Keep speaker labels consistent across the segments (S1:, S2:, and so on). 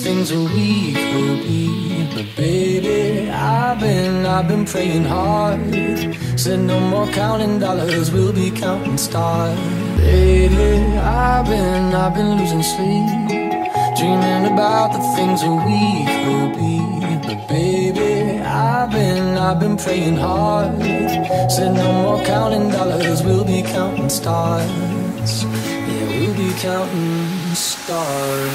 S1: things that we could be. But baby, I've been praying hard. Said no more counting dollars, we'll be counting stars. Lately, I've been losing sleep, dreaming about the things that we could be. But baby, I've been praying hard. Said no more counting dollars, we'll be counting stars. Yeah, we'll be counting stars.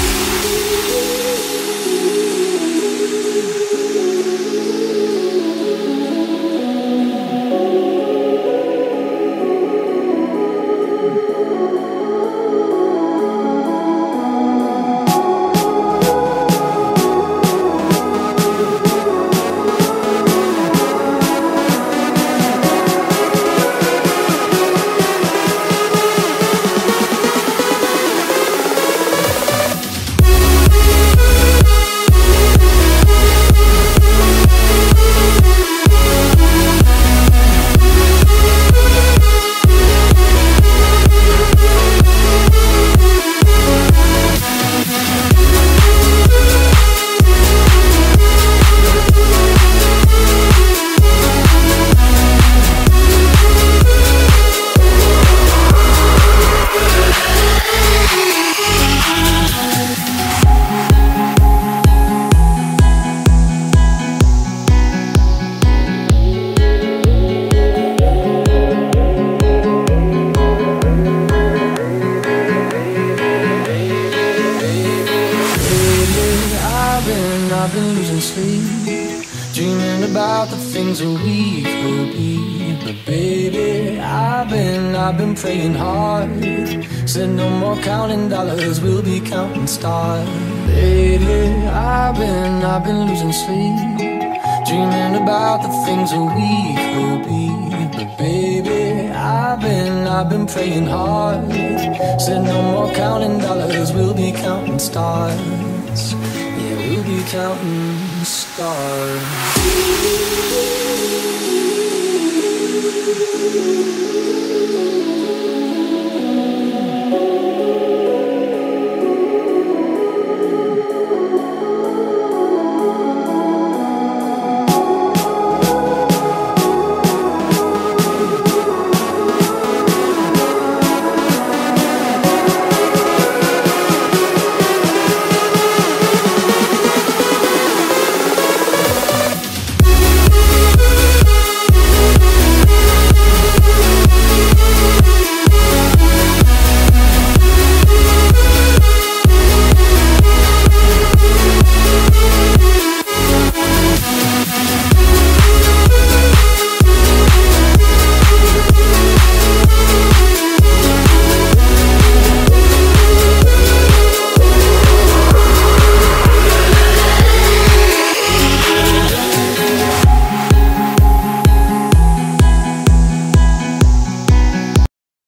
S1: I've been losing sleep, dreaming about the things that we could be. But baby, I've been praying hard. Said no more counting dollars, we'll be counting stars. Lately, I've been losing sleep, dreaming about the things that we could be. But baby, I've been praying hard. Said no more counting dollars, we'll be counting stars. Yeah, we'll be counting stars.